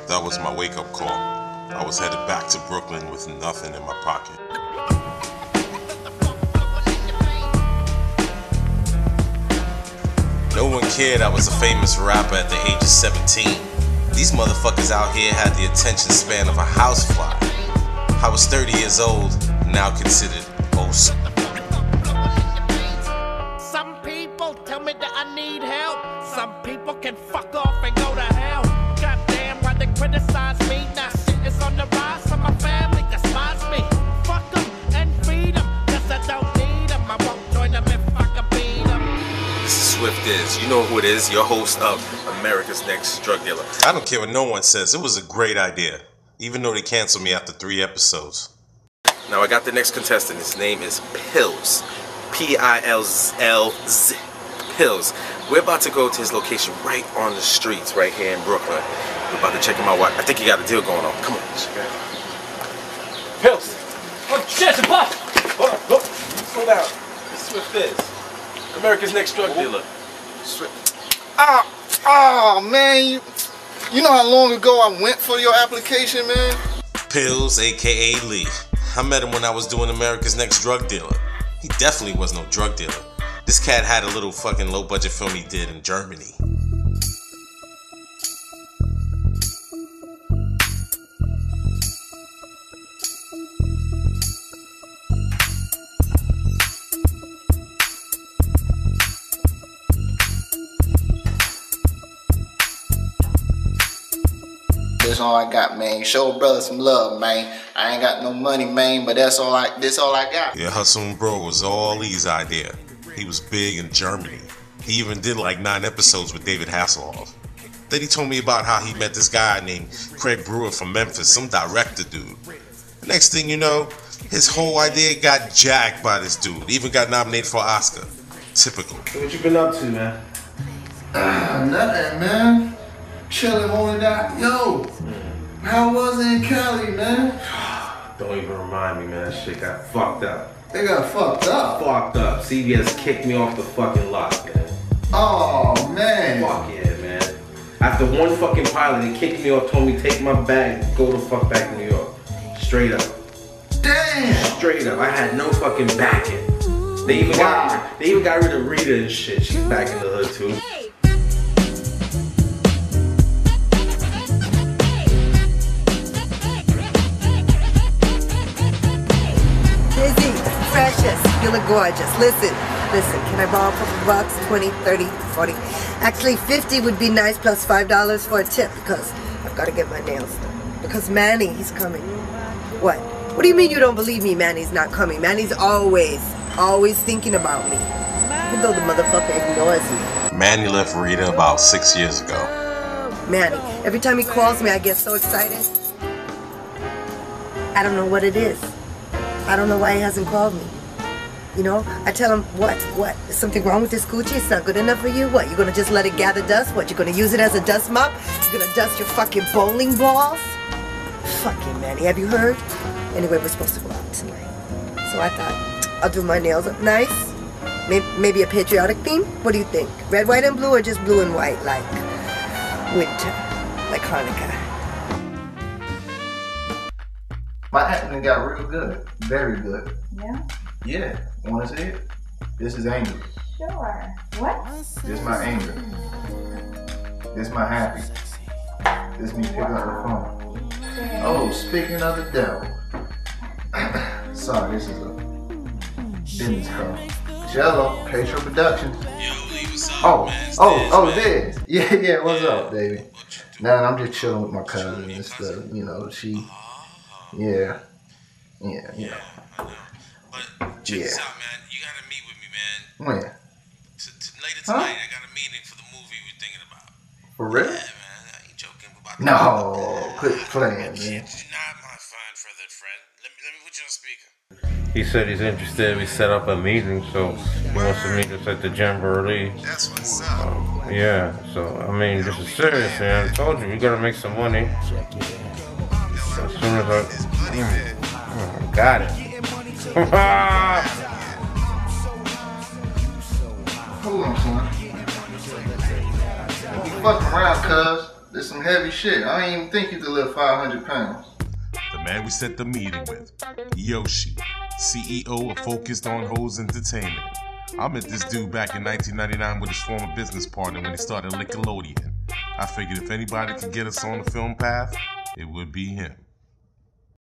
That was my wake-up call. I was headed back to Brooklyn with nothing in my pocket. No one cared I was a famous rapper at the age of 17. These motherfuckers out here had the attention span of a housefly. I was 30 years old, now considered old. Some people tell me that I need help. Some people can fuck off and go to hell. Goddamn, why they criticize me? Now shit is on the rise, so my family despise me. Fuck them and feed them, cause I don't need them. I won't join them if I can beat them. This is Swift Is. You know who it is, your host of America's Next Drug Dealer. I don't care what no one says, it was a great idea. Even though they canceled me after 3 episodes. Now I got the next contestant. His name is Pills. P-I-L-Z. Pills. We're about to go to his location right on the streets, right here in Brooklyn. We're about to check him out. I think he got a deal going on. Come on. Pills. Oh shit, it's a bus! Hold on, look. Slow down. This is Swift Is. America's Next Drug Dealer. Swift. Oh man, you know how long ago I went for your application, man? Pills, aka Lee. I met him when I was doing America's Next Drug Dealer. He definitely was no drug dealer. This cat had a little fucking low budget film he did in Germany. That's all I got, man. Show a brother some love, man. I ain't got no money, man, but this all I got. Yeah, Hustle Bro was all Lee's idea. He was big in Germany. He even did like 9 episodes with David Hasselhoff. Then he told me about how he met this guy named Craig Brewer from Memphis, some director dude. Next thing you know, his whole idea got jacked by this dude. Even got nominated for an Oscar. Typical. So what you been up to, man? Nothing, man. Chilling on that. Yo, how was it in Cali, man? Don't even remind me, man. That shit got fucked up. They got fucked up. Fucked up. CBS kicked me off the fucking lot, man. Oh, man. Fuck yeah, man. After one fucking pilot, they kicked me off, told me take my bag, go the fuck back to New York. Straight up. Damn. Straight up. I had no fucking backing. They even got rid of Rita and shit. She's back in the hood too. Busy, precious, you look gorgeous. Listen, can I borrow a couple bucks? 20, 30, 40. Actually, 50 would be nice, plus $5 for a tip, because I've got to get my nails done. Because Manny, he's coming. What? What do you mean you don't believe me Manny's not coming? Manny's always thinking about me. Even though the motherfucker ignores me. Manny left Rita about 6 years ago. Manny, every time he calls me, I get so excited. I don't know what it is. I don't know why he hasn't called me. You know, I tell him, what? Is something wrong with this Gucci? It's not good enough for you? What, you're gonna just let it gather dust? What, you're gonna use it as a dust mop? You're gonna dust your fucking bowling balls? Fucking Manny, have you heard? Anyway, we're supposed to go out tonight. So I thought, I'll do my nails up nice. Maybe a patriotic theme? What do you think? Red, white, and blue, or just blue and white, like winter, like Hanukkah? My acting got real good. Very good. Yeah? Yeah. Want to see it? This is anger. Sure. What? This my anger. This my happy. This me picking up the phone. Oh, speaking of the devil. Sorry, this is a business call. Cello, Patreon Productions. Oh, this. Yeah, what's up, baby? Nah, I'm just chilling with my cousin and stuff. You know, she. Yeah. I know. But check this out, man. You gotta meet with me, man. When? Later tonight, I got a meeting for the movie we're thinking about. For real? Yeah, man. I ain't joking about No, quit playing, man. You're not my fine feathered friend. Let me put you on speaker. He said he's interested. We set up a meeting, so he wants to meet us at the Jamboree. That's what's up. Yeah, so I mean, this is serious, man. I told you gotta make some money. As soon as I got it. Hold on, son. Don't be fucking around, cuz. This some heavy shit. I didn't even think you could lift 500 pounds. The man we set the meeting with, Yoshi, CEO of Focused on Hoes Entertainment. I met this dude back in 1999 with his former business partner when he started Nickelodeon. I figured if anybody could get us on the film path, it would be him.